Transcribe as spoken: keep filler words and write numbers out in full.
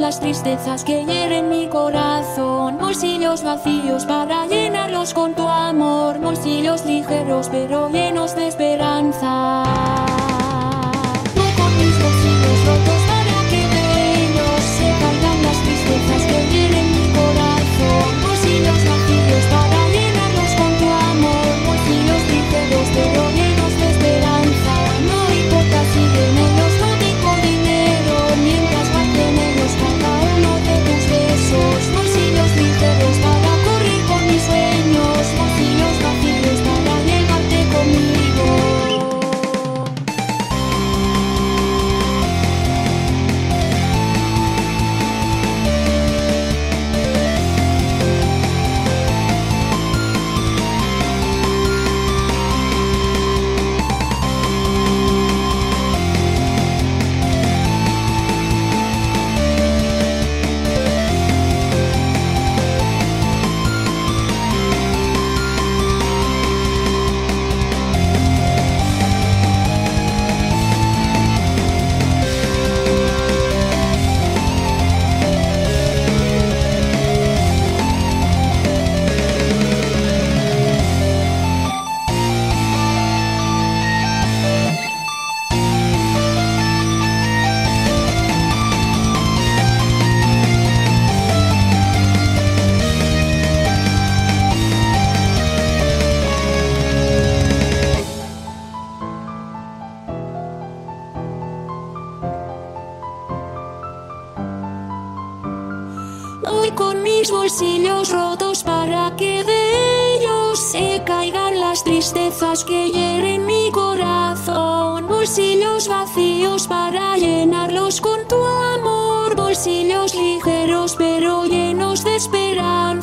las tristezas que hieren mi corazón. Bolsillos vacíos para llenarlos con tu amor. Bolsillos ligeros pero llenos de esperanza. Voy con mis bolsillos rotos para que de ellos se caigan las tristezas que hieren mi corazón. Bolsillos vacíos para llenarlos con tu amor. Bolsillos ligeros pero llenos de esperanza. No importa si en ellos no tengo dinero, mientras guarden ellos cada uno de tus besos. Bolsillos ligeros para correr con mis sueños. Bolsillos vacíos para llegarte conmigo. Voy con mis bolsillos rotos para que de ellos se caigan las tristezas que hieren mi corazón. Bolsillos vacíos para llenarlos con tu amor. Bolsillos ligeros pero llenos de esperanza.